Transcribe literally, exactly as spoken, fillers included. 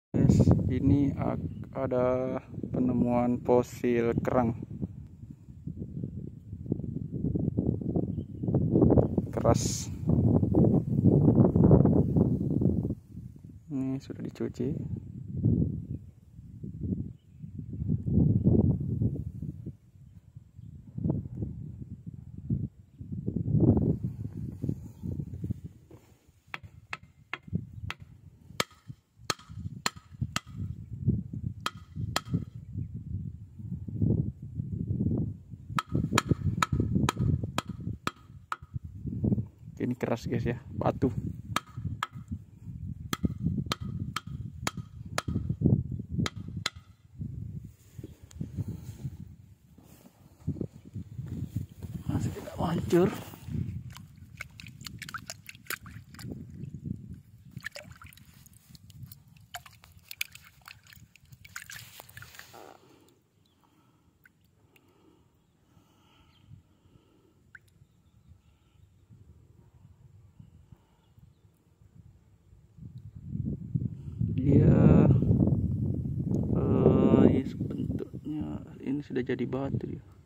Guys, ini ada penemuan fosil kerang keras. Ini sudah dicuci. Ini keras guys ya, batu. Masih tidak hancur. Dia uh, bentuknya ini sudah jadi batu ya.